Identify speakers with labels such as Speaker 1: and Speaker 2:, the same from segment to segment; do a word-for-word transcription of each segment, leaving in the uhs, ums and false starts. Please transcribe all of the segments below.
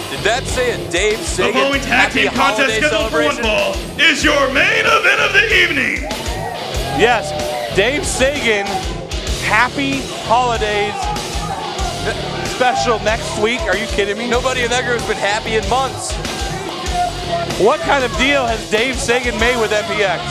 Speaker 1: Did that say a Dave Sagan?
Speaker 2: The following tag team contest scheduled for one fall is your main event of the evening.
Speaker 3: Yes, Dave Sagan, happy holidays special next week. Are you kidding me?
Speaker 1: Nobody in that group has been happy in months.
Speaker 3: What kind of deal has Dave Sagan made with M P X?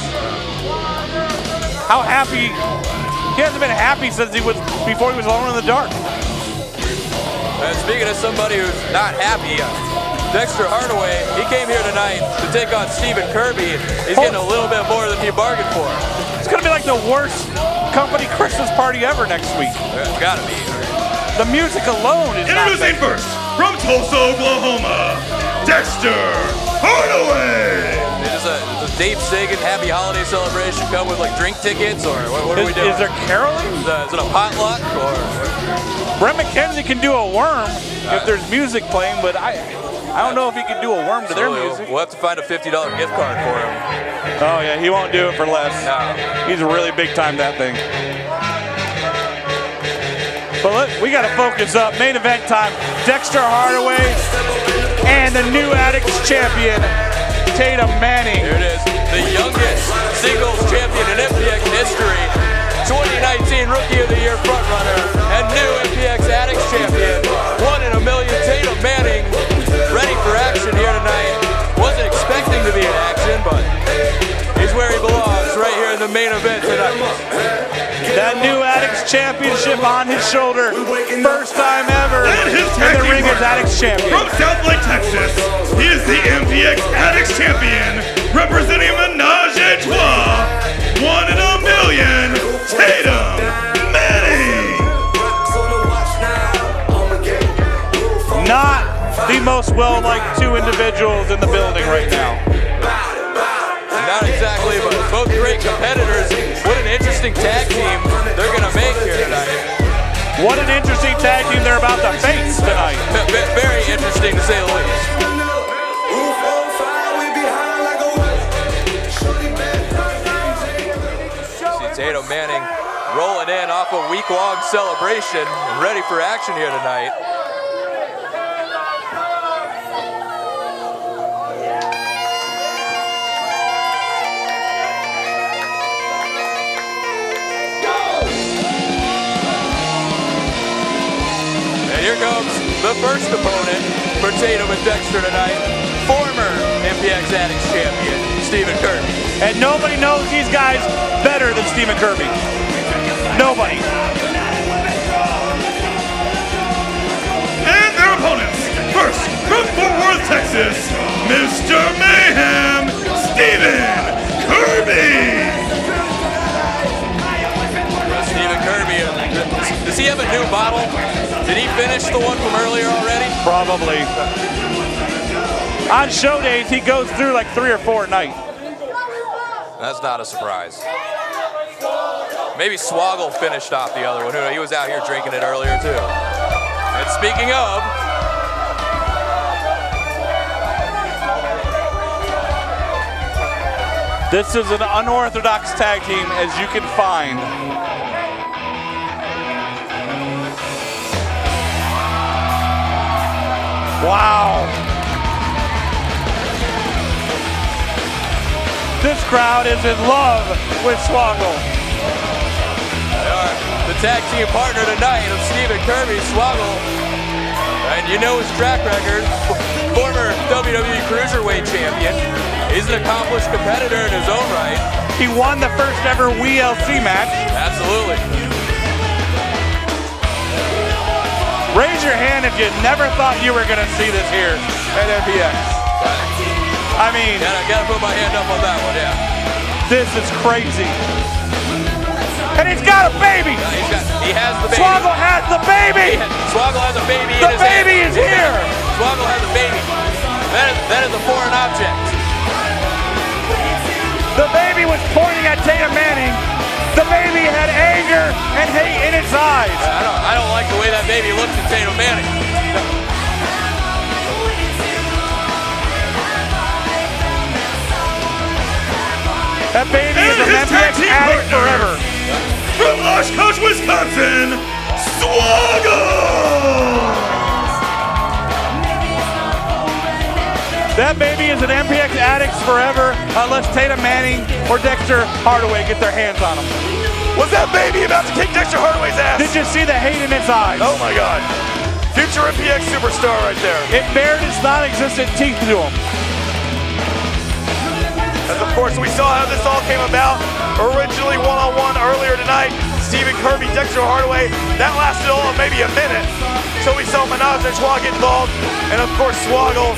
Speaker 3: How happy? He hasn't been happy since he was before he was alone in the dark.
Speaker 1: And speaking of somebody who's not happy, uh, Dexter Hardaway, he came here tonight to take on Stephen Kirby. He's getting a little bit more than he bargained for.
Speaker 3: It's gonna be like the worst company Christmas party ever next week.
Speaker 1: Uh, gotta be.
Speaker 3: The music alone is
Speaker 2: Introducing first, from Tulsa, Oklahoma, Dexter Hardaway.
Speaker 1: Does a, does a Dave Sagan happy holiday celebration come with like drink tickets, or what, what are
Speaker 3: is,
Speaker 1: we doing?
Speaker 3: Is there caroling?
Speaker 1: Is, uh, is it a potluck, or?
Speaker 3: Brett McKenzie can do a worm if there's music playing, but I I don't know if he can do a worm to
Speaker 1: So
Speaker 3: their
Speaker 1: we'll,
Speaker 3: music.
Speaker 1: We'll have to find a fifty dollar gift card for him.
Speaker 3: Oh yeah, he won't do it for less.
Speaker 1: No.
Speaker 3: He's really big time, that thing. But look, we got to focus up. Main event time. Dexter Hardaway and the new Addicts champion, Tatum Manning.
Speaker 1: Here it is, the youngest singles champion in M P X history. twenty nineteen Rookie of the Year frontrunner and new M P X Addicts champion. One in a million, Tatum Manning, ready for action here tonight. Wasn't expecting to be in action, but he's where he belongs, right here in the main event tonight.
Speaker 3: That new Addicts championship on his shoulder, first time ever
Speaker 2: And his
Speaker 3: in
Speaker 2: tag
Speaker 3: the
Speaker 2: team
Speaker 3: ring as
Speaker 2: partner
Speaker 3: Addicts champion.
Speaker 2: from Southlake, Texas, he is the M P X Addicts champion, representing Menage a Trois, one in a million, Tatum Manning.
Speaker 3: Not the most well-liked two individuals in the building right now.
Speaker 1: Not exactly, but both great competitors. What an interesting tag team they're going to make here tonight.
Speaker 3: What an interesting tag team they're about to face tonight.
Speaker 1: V very interesting to say the least. See Tatum Manning rolling in off a week-long celebration and ready for action here tonight. Here comes the first opponent for Tatum and Dexter tonight, former M P X Addicts champion, Stephen Kirby.
Speaker 3: And nobody knows these guys better than Stephen Kirby. Nobody.
Speaker 2: And their opponents, first from Fort Worth, Texas, Mister Mayhem, Stephen Kirby.
Speaker 1: Stephen Kirby, does he have a new bottle? Did he finish the one from earlier already?
Speaker 3: Probably. On show days, he goes through like three or four a night.
Speaker 1: That's not a surprise. Maybe Swoggle finished off the other one. He was out here drinking it earlier too. And speaking of,
Speaker 3: this is an unorthodox tag team as you can find. Wow. This crowd is in love with Swoggle.
Speaker 1: they are the tag team partner tonight of Stephen Kirby, Swoggle. And you know his track record, former W W E Cruiserweight champion. He's an accomplished competitor in his own right.
Speaker 3: He won the first ever W L C match.
Speaker 1: Absolutely.
Speaker 3: Raise your hand if you never thought you were going to see this here at M P X. I mean,
Speaker 1: gotta, gotta put my hand up on that one, yeah.
Speaker 3: This is crazy. And he's got a baby.
Speaker 1: Yeah, he's got, he has the baby.
Speaker 3: Swoggle has the baby.
Speaker 1: He, Swoggle has a baby
Speaker 3: The
Speaker 1: in his
Speaker 3: baby
Speaker 1: hand.
Speaker 3: is here.
Speaker 1: Swoggle has a baby. That is, that is a foreign object.
Speaker 3: The baby was pointing at Tatum Manning. The baby had anger and hate in its eyes.
Speaker 1: I don't, I don't like the way that baby looks at Tatum Manning.
Speaker 3: That baby
Speaker 2: And
Speaker 3: is an
Speaker 2: his
Speaker 3: M P X
Speaker 2: tag team
Speaker 3: addict
Speaker 2: partner,
Speaker 3: forever.
Speaker 2: from Oshkosh, Wisconsin, Swoggle.
Speaker 3: That baby is an M P X addict forever unless Tatum Manning or Dexter Hardaway get their hands on him.
Speaker 2: Was that baby about to kick Dexter Hardaway's ass?
Speaker 3: Did you see the hate in its eyes?
Speaker 2: Oh my God. Future M P X superstar right there.
Speaker 3: It bared its non-existent teeth to him.
Speaker 2: As of course we saw how this all came about. Originally one-on-one earlier tonight. Stephen Kirby, Dexter Hardaway. That lasted all of maybe a minute. So we saw Menage a Trois get involved. And of course Swoggle.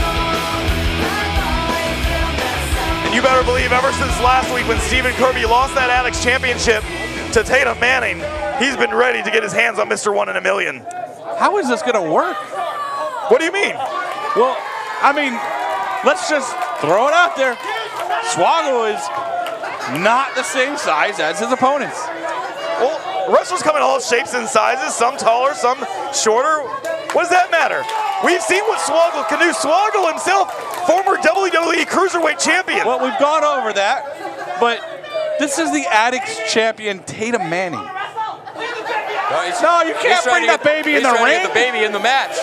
Speaker 2: You better believe ever since last week when Stephen Kirby lost that Addicts Championship to Tatum Manning, he's been ready to get his hands on Mister One in a Million.
Speaker 3: How is this gonna work?
Speaker 2: What do you mean?
Speaker 3: Well, I mean, let's just throw it out there. Swoggle is not the same size as his opponents.
Speaker 2: Well, wrestlers come in all shapes and sizes, some taller, some shorter. What does that matter? We've seen what Swoggle can do. Swoggle himself, former W W E Cruiserweight Champion.
Speaker 3: Well, we've gone over that, but this is the Addicts Champion, Tatum Manning.
Speaker 1: No, he's,
Speaker 3: no you can't bring that baby in the ring.
Speaker 1: He's trying to get the baby in the match.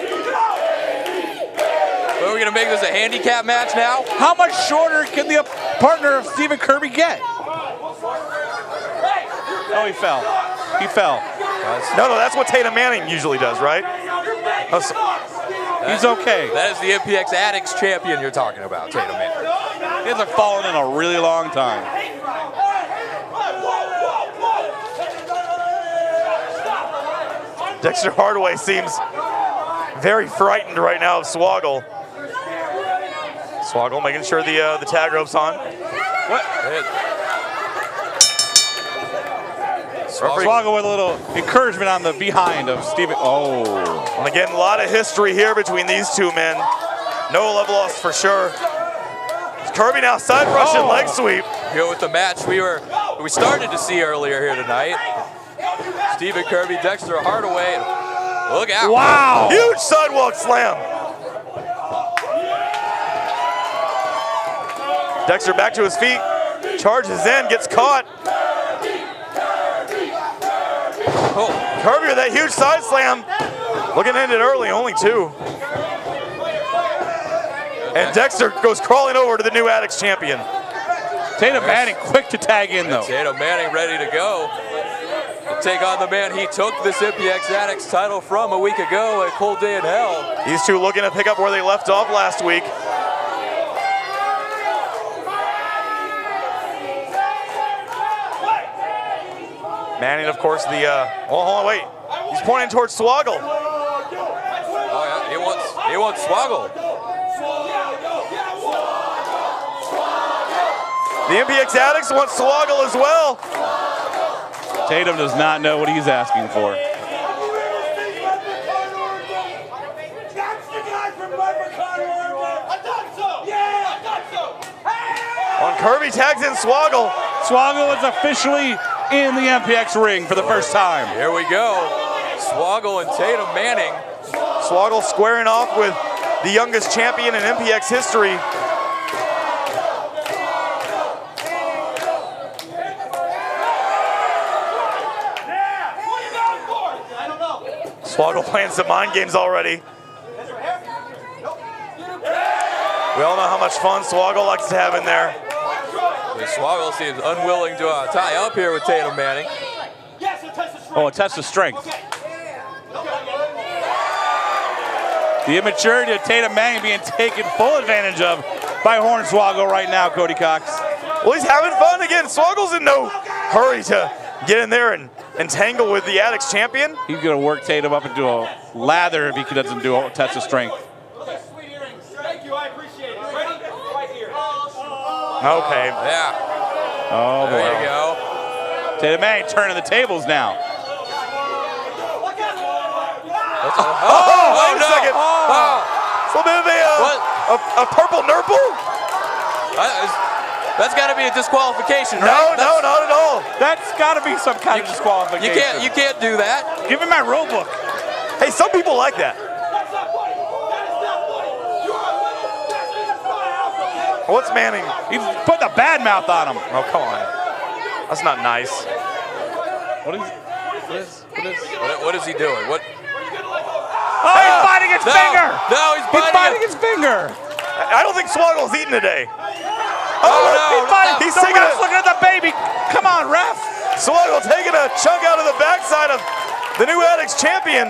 Speaker 1: Are we going to make this a handicap match now?
Speaker 3: How much shorter can the partner of Stephen Kirby get? Oh, he fell. He fell.
Speaker 2: No, no, that's what Tatum Manning usually does, right?
Speaker 3: He's okay.
Speaker 1: That is the M P X Addicts Champion you're talking about, Tatum Manning.
Speaker 3: He hasn't fallen in a really long time.
Speaker 2: Dexter Hardaway seems very frightened right now of Swoggle. Swoggle making sure the uh, the tag rope's on.
Speaker 3: What? Swoggle with a little encouragement on the behind of Stephen. Oh.
Speaker 2: And again, a lot of history here between these two men. No love lost for sure. Kirby now side Russian oh. leg sweep.
Speaker 1: Here with the match we were we started to see earlier here tonight. Stephen Kirby, Dexter Hardaway. Look out.
Speaker 3: Wow.
Speaker 2: Huge sidewalk slam. Dexter back to his feet. Charges in, gets caught. Oh, Kirby with that huge side slam. Looking to end it early, only two. And Dexter goes crawling over to the new Addicts Champion.
Speaker 3: Tatum Manning quick to tag in though.
Speaker 1: Tatum Manning ready to go. To take on the man he took this M P X Addicts title from a week ago, a cold day in hell.
Speaker 2: These two looking to pick up where they left off last week. Manning, of course, the, uh, oh, hold on, wait. He's pointing towards Swoggle.
Speaker 1: Oh, yeah, he wants, he wants Swoggle.
Speaker 2: The M P X Addicts want Swoggle as well.
Speaker 3: Tatum does not know what he's asking for.
Speaker 2: When Kirby tags in Swoggle.
Speaker 3: Swoggle is officially in the M P X ring for the first time.
Speaker 1: Here we go. Swoggle and Tatum Manning.
Speaker 2: Swoggle squaring off with the youngest champion in M P X history. Swoggle playing some mind games already. We all know how much fun Swoggle likes to have in there.
Speaker 1: Swoggle seems unwilling to uh, tie up here with Tatum Manning.
Speaker 3: Oh, a test of strength. The immaturity of Tatum Manning being taken full advantage of by Hornswoggle right now, Cody Cox.
Speaker 2: Well, he's having fun again. Swoggle's in no hurry to get in there and, and tangle with the Addicts Champion.
Speaker 3: He's going to work Tatum up into a lather if he doesn't do a test of strength.
Speaker 2: Okay.
Speaker 1: Yeah.
Speaker 3: Oh, boy.
Speaker 1: There you go.
Speaker 3: Tatum Manning turning the tables now.
Speaker 2: Oh, oh, wait a
Speaker 1: no.
Speaker 2: second.
Speaker 1: Oh.
Speaker 2: It's a little bit of a, uh, a, a purple nurple?
Speaker 1: Uh, that's got to be a disqualification, right?
Speaker 2: No,
Speaker 1: that's,
Speaker 2: no, not at all.
Speaker 3: That's got to be some kind
Speaker 1: you,
Speaker 3: of disqualification.
Speaker 1: You can't, you can't do that.
Speaker 3: Give me my rule book.
Speaker 2: Hey, some people like that. What's Manning?
Speaker 3: He's putting a bad mouth on him.
Speaker 2: Oh, come on. That's not nice.
Speaker 3: What is, what is, what is,
Speaker 1: what, what is he doing? What?
Speaker 3: Oh, he's biting his
Speaker 1: no,
Speaker 3: finger.
Speaker 1: No, he's biting,
Speaker 3: he's biting
Speaker 1: his,
Speaker 3: his finger.
Speaker 2: I don't think Swoggle's eating today.
Speaker 1: Oh, no.
Speaker 3: He's, fighting.
Speaker 2: He's
Speaker 3: the
Speaker 2: taking
Speaker 3: ref's
Speaker 2: a,
Speaker 3: looking at the baby. Come on, ref.
Speaker 2: Swoggle taking a chunk out of the backside of the new Addicts champion.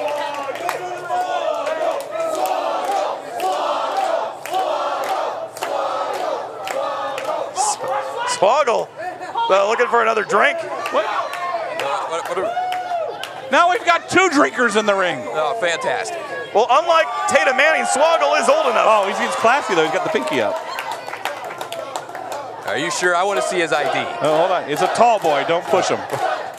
Speaker 2: Swoggle uh, looking for another drink.
Speaker 3: What?
Speaker 1: Uh, what, what are,
Speaker 3: Now we've got two drinkers in the ring.
Speaker 1: oh, fantastic.
Speaker 2: Well, unlike Tatum Manning, Swoggle is old enough.
Speaker 3: Oh, he's, he's classy though. He's got the pinky up.
Speaker 1: Are you sure? I want to see his I D.
Speaker 3: Oh, hold on. It's a tall boy. Don't push him.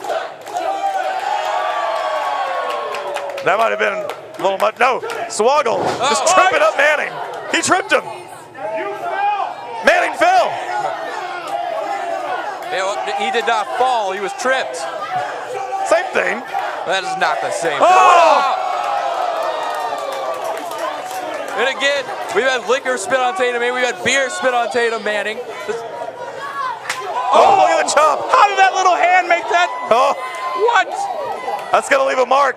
Speaker 2: That might have been a little much. No, Swoggle
Speaker 1: Oh.
Speaker 2: just tripping up Manning. He tripped him. Manning fell.
Speaker 1: Yeah, well, he did not fall. He was tripped.
Speaker 2: Same thing.
Speaker 1: That is not the same.
Speaker 2: Oh!
Speaker 1: And again, we've had liquor spit on Tatum Manning. We've had beer spit on Tatum Manning. This-
Speaker 2: Oh, look at the chop.
Speaker 3: How did that little hand make that?
Speaker 2: Oh,
Speaker 3: What?
Speaker 2: that's going to leave a mark.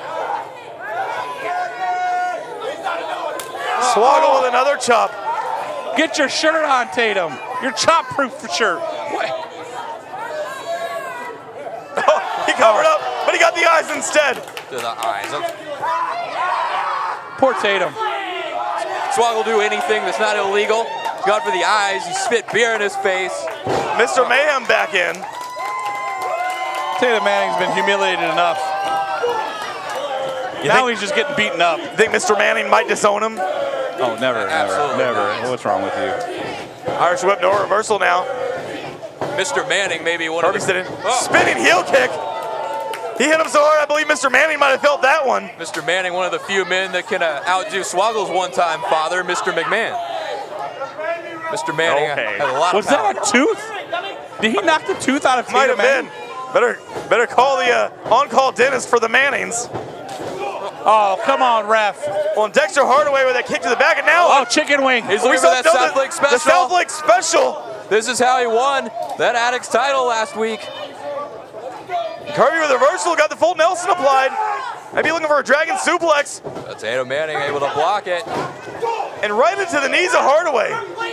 Speaker 2: Swoggle with another chop.
Speaker 3: Get your shirt on, Tatum. Your chop-proof shirt. What?
Speaker 2: Oh, he covered up, but he got the eyes instead.
Speaker 1: to the eyes.
Speaker 3: Poor Tatum.
Speaker 1: Swoggle will do anything that's not illegal. He's gone for the eyes. He spit beer in his face.
Speaker 2: Mister Mayhem back in.
Speaker 3: Tatum Manning's been humiliated enough.
Speaker 2: You
Speaker 3: now
Speaker 2: think,
Speaker 3: he's just getting beaten up.
Speaker 2: think Mister Manning might disown him?
Speaker 3: Oh, never,
Speaker 1: Absolutely
Speaker 3: never,
Speaker 1: not.
Speaker 3: never. What's wrong with you?
Speaker 2: Irish whip, no reversal now.
Speaker 1: Mister Manning maybe one
Speaker 2: Kirby
Speaker 1: of the...
Speaker 2: sitting.
Speaker 1: Oh.
Speaker 2: Spinning heel kick. He hit him so hard, I believe Mister Manning might have felt that one.
Speaker 1: Mister Manning, one of the few men that can uh, outdo Swoggle's one-time father, Mister McMahon. Mister Manning
Speaker 2: Okay.
Speaker 1: has a lot
Speaker 3: Was
Speaker 1: of power.
Speaker 3: that a tooth? Did he knock the tooth out of
Speaker 2: Might
Speaker 3: Tatum
Speaker 2: have been.
Speaker 3: Manning?
Speaker 2: Better, better call the uh, on-call dentist for the Mannings.
Speaker 3: Oh, come on, ref.
Speaker 2: Well, and Dexter Hardaway with that kick to the back, and now
Speaker 3: Oh, chicken wing.
Speaker 1: He's
Speaker 2: we
Speaker 1: looking for
Speaker 2: saw
Speaker 1: that
Speaker 2: the-
Speaker 1: South Lake special.
Speaker 2: The South Lake special.
Speaker 1: This is how he won that Addicts title last week.
Speaker 2: Kirby with a reversal, got the full Nelson applied. Maybe looking for a dragon suplex.
Speaker 1: That's Tatum Manning able to block it.
Speaker 2: And right into the knees of Hardaway.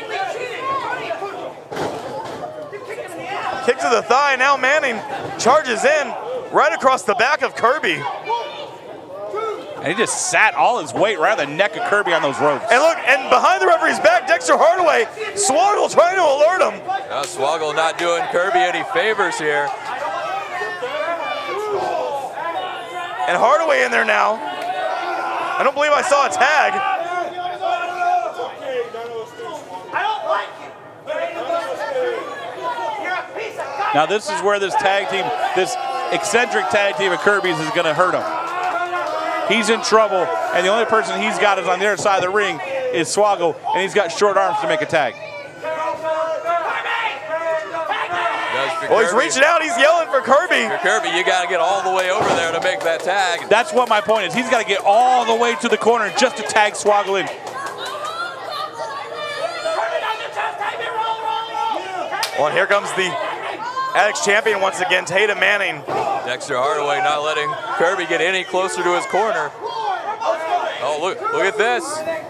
Speaker 2: Kick to the thigh, now Manning charges in right across the back of Kirby.
Speaker 3: And he just sat all his weight right on the neck of Kirby on those ropes.
Speaker 2: And look, and behind the referee's back, Dexter Hardaway, Swoggle trying to alert him.
Speaker 1: Now Swoggle not doing Kirby any favors here.
Speaker 2: And Hardaway in there now. I don't believe I saw a tag.
Speaker 3: Now this is where this tag team, this eccentric tag team of Kirby's is gonna hurt him. He's in trouble, and the only person he's got is on the other side of the ring is Swoggle, and he's got short arms to make a tag.
Speaker 2: Well, he's reaching out, he's yelling for Kirby.
Speaker 1: For Kirby, you got to get all the way over there to make that tag.
Speaker 3: That's what my point is. He's got to get all the way to the corner just to tag Swoggle in.
Speaker 2: Well, and here comes the Addicts champion once again, Tatum Manning.
Speaker 1: Dexter Hardaway not letting Kirby get any closer to his corner. Oh, look, look at this.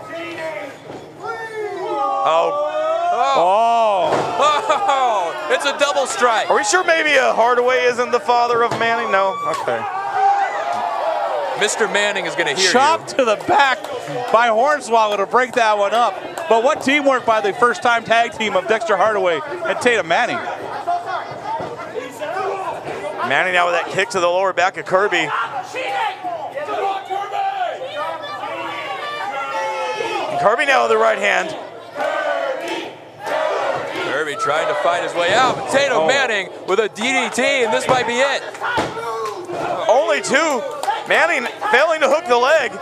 Speaker 2: Oh,
Speaker 3: Oh,
Speaker 1: Oh, it's a double strike.
Speaker 2: are we sure maybe uh, Hardaway isn't the father of Manning? No? Okay.
Speaker 1: Mister Manning is going to hear
Speaker 3: chop
Speaker 1: you.
Speaker 3: to the back by Hornswoggle to break that one up. But what teamwork by the first-time tag team of Dexter Hardaway and Tatum Manning.
Speaker 2: Manning now with that kick to the lower back of Kirby. And Kirby now with the right hand.
Speaker 1: Kirby trying to fight his way out, but Tatum
Speaker 3: Oh.
Speaker 1: Manning with a D D T, and this might be it.
Speaker 2: Only two. Manning failing to hook the leg.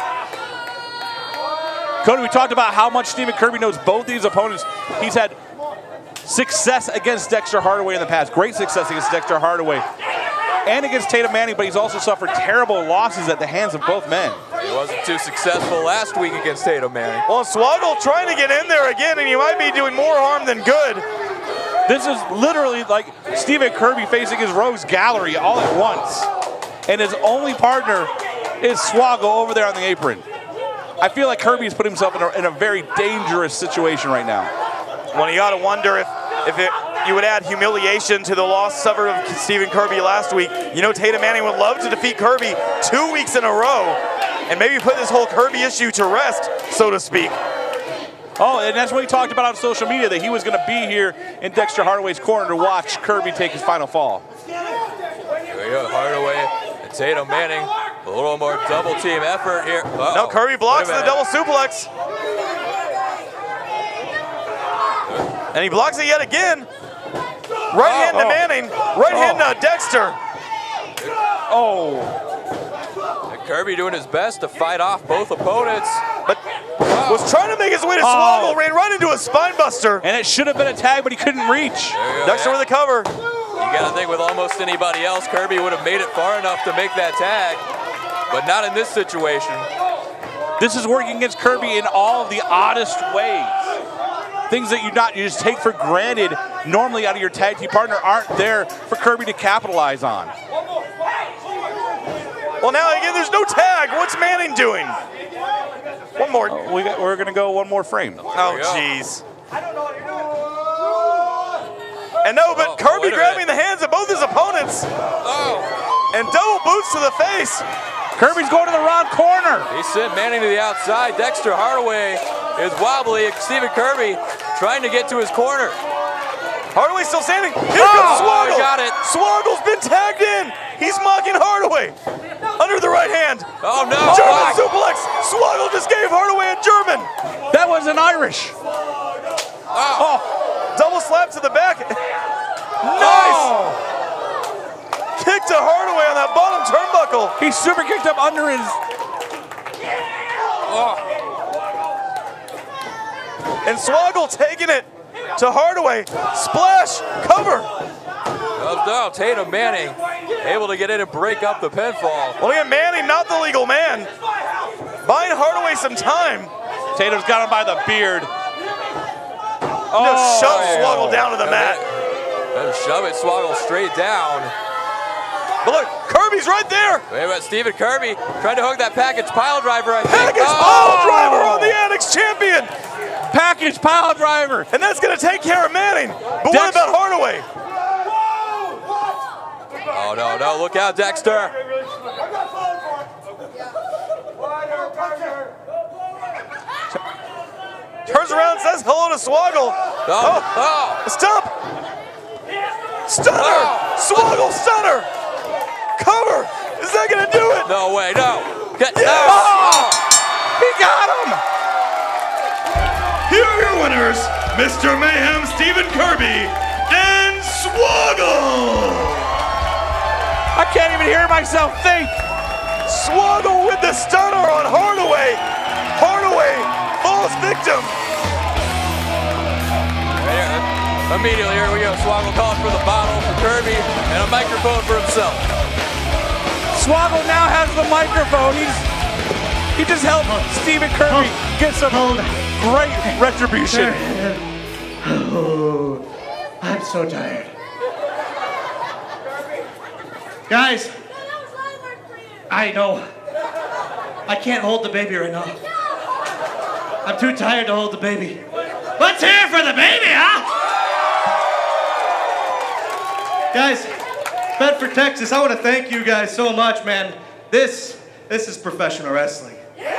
Speaker 3: Cody, we talked about how much Stephen Kirby knows both these opponents. He's had success against Dexter Hardaway in the past. Great success against Dexter Hardaway and against Tatum Manning, but he's also suffered terrible losses at the hands of both men.
Speaker 1: He wasn't too successful last week against Tatum Manning.
Speaker 2: Well, Swoggle trying to get in there again, and he might be doing more harm than good.
Speaker 3: This is literally like Stephen Kirby facing his Rose Gallery all at once. And his only partner is Swoggle over there on the apron. I feel like Kirby's put himself in a, in a very dangerous situation right now.
Speaker 2: Well, you got to wonder if, if it, you would add humiliation to the loss suffered of Stephen Kirby last week. You know, Tatum Manning would love to defeat Kirby two weeks in a row and maybe put this whole Kirby issue to rest, so to speak.
Speaker 3: Oh, and that's what he talked about on social media, that he was going to be here in Dexter Hardaway's corner to watch Kirby take his final fall.
Speaker 1: There we go, Hardaway and Tatum Manning. A little more double team effort here. Uh-oh.
Speaker 2: No, Kirby blocks the double suplex. And he blocks it yet again. Right hand
Speaker 3: oh,
Speaker 2: to Manning, right
Speaker 3: oh.
Speaker 2: hand to Dexter.
Speaker 3: Oh.
Speaker 1: And Kirby doing his best to fight off both opponents.
Speaker 2: But oh. was trying to make his way to Swoggle, oh. ran right into a spine buster.
Speaker 3: And it should have been a tag, but he couldn't reach.
Speaker 2: Dexter
Speaker 1: yeah.
Speaker 2: with the cover.
Speaker 1: You got to think with almost anybody else, Kirby would have made it far enough to make that tag, but not in this situation.
Speaker 3: This is working against Kirby in all of the oddest ways. Things that you not you just take for granted normally out of your tag team partner aren't there for Kirby to capitalize on.
Speaker 2: Well, now again, there's no tag. What's Manning doing? One more.
Speaker 3: Oh, we got, we're going to go one more frame.
Speaker 2: Oh, jeez. And no, but
Speaker 1: oh,
Speaker 2: Kirby
Speaker 1: oh,
Speaker 2: grabbing the hands of both his opponents.
Speaker 1: Oh.
Speaker 2: And double boots to the face.
Speaker 3: Kirby's going to the wrong corner.
Speaker 1: He sent Manning to the outside. Dexter Hardaway is wobbly. Stephen Kirby trying to get to his corner.
Speaker 2: Hardaway still standing. Here
Speaker 1: oh,
Speaker 2: comes Swoggle.
Speaker 1: Got it.
Speaker 2: Swoggle's been tagged in. He's mocking Hardaway. Under the right hand.
Speaker 1: Oh, no.
Speaker 2: German
Speaker 1: oh.
Speaker 2: suplex. Swoggle just gave Hardaway a German.
Speaker 3: That was an Irish.
Speaker 1: Oh.
Speaker 2: oh. Double slap to the back. Nice.
Speaker 3: Oh.
Speaker 2: Kick to Hardaway on that bottom turnbuckle.
Speaker 3: He super kicked up under his.
Speaker 1: Oh.
Speaker 2: And Swoggle taking it to Hardaway. Splash, cover.
Speaker 1: Comes down, Tatum Manning able to get in and break up the pinfall.
Speaker 2: Well, again, Manning, not the legal man. Buying Hardaway some time.
Speaker 3: Tatum's got him by the beard.
Speaker 2: Oh, just shove Swoggle down to the mat.
Speaker 1: And shove it, Swoggle straight down.
Speaker 2: But look, Kirby's right there.
Speaker 1: Wait a minute, Stephen Kirby trying to hook that package pile driver, I think.
Speaker 2: Package
Speaker 1: oh.
Speaker 2: pile driver on the Addicts champion.
Speaker 3: Package pile driver.
Speaker 2: And that's going to take care of Manning. But
Speaker 3: Dex
Speaker 2: what about Hardaway?
Speaker 1: Oh, no, no, look out, Dexter.
Speaker 2: Turns around and says hello to Swoggle.
Speaker 1: Oh, oh.
Speaker 2: Stop. Stunner.
Speaker 1: Oh.
Speaker 2: Swoggle stunner. Cover. Is that going to do it?
Speaker 1: No way, no. Get,
Speaker 2: yes.
Speaker 1: no. Oh.
Speaker 3: He got him.
Speaker 2: Here are your winners, Mister Mayhem, Stephen Kirby, and Swoggle.
Speaker 3: I can't even hear myself think.
Speaker 2: Swoggle with the stunner on Hardaway. Hardaway falls victim.
Speaker 1: Right here, immediately, here we go. Swoggle calling for the bottle for Kirby and a microphone for himself.
Speaker 3: Swoggle now has the microphone. He's he just helped Stephen Kirby
Speaker 4: hold,
Speaker 3: get some
Speaker 4: hold.
Speaker 3: great retribution.
Speaker 4: Oh, I'm so tired. Guys, I know. I can't hold the baby right now. I'm too tired to hold the baby. Let's hear it for the baby, huh? Guys, Bedford, Texas, I want to thank you guys so much, man. This, this is professional wrestling.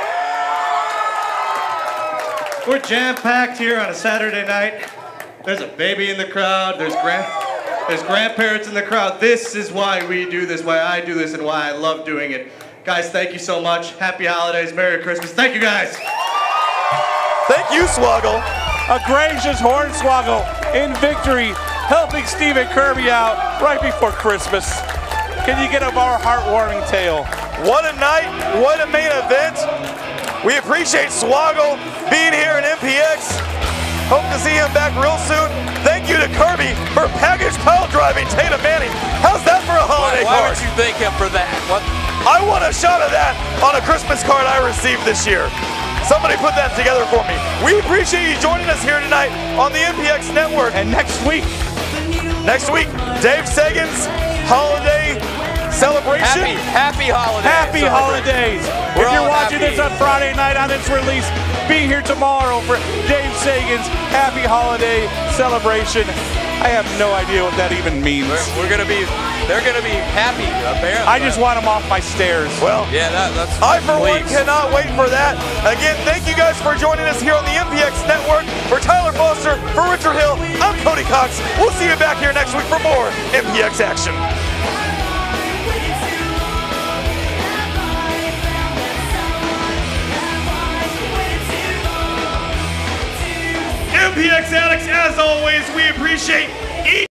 Speaker 4: We're jam-packed here on a Saturday night. There's a baby in the crowd. There's grand, there's grandparents in the crowd. This is why we do this, why I do this, and why I love doing it. Guys, thank you so much. Happy holidays, Merry Christmas. Thank you, guys.
Speaker 2: Thank you, Swoggle.
Speaker 3: A gracious Hornswoggle in victory, helping Stephen Kirby out right before Christmas. Can you get a more heartwarming tale?
Speaker 2: What a night, what a main event. We appreciate Swoggle being here in M P X. Hope to see him back real soon. Thank you to Kirby for package pile driving Tatum Manning. How's that for a holiday
Speaker 1: why, why
Speaker 2: card?
Speaker 1: would you thank him for that? What?
Speaker 2: I want a shot of that on a Christmas card I received this year. Somebody put that together for me. We appreciate you joining us here tonight on the M P X Network.
Speaker 3: And next week,
Speaker 2: Next week, Dave Sagan's holiday celebration.
Speaker 1: Happy, happy holidays.
Speaker 3: Happy holidays.
Speaker 1: We're
Speaker 3: If you're
Speaker 1: all
Speaker 3: watching
Speaker 1: happy.
Speaker 3: this on Friday night on its release, be here tomorrow for Dave Sagan's Happy Holiday celebration. I have no idea what that even means.
Speaker 1: We're, we're gonna be, they're gonna be happy, apparently.
Speaker 3: I just want them off my stairs.
Speaker 2: Well,
Speaker 1: Yeah, that, that's.
Speaker 2: I, for one,
Speaker 1: please.
Speaker 2: cannot wait for that. Again, thank you guys for joining us here on the M P X Network. For Tyler Foster, for Richard Hill, I'm Cody Cox. We'll see you back here next week for more M P X action. M P X addicts, as always, we appreciate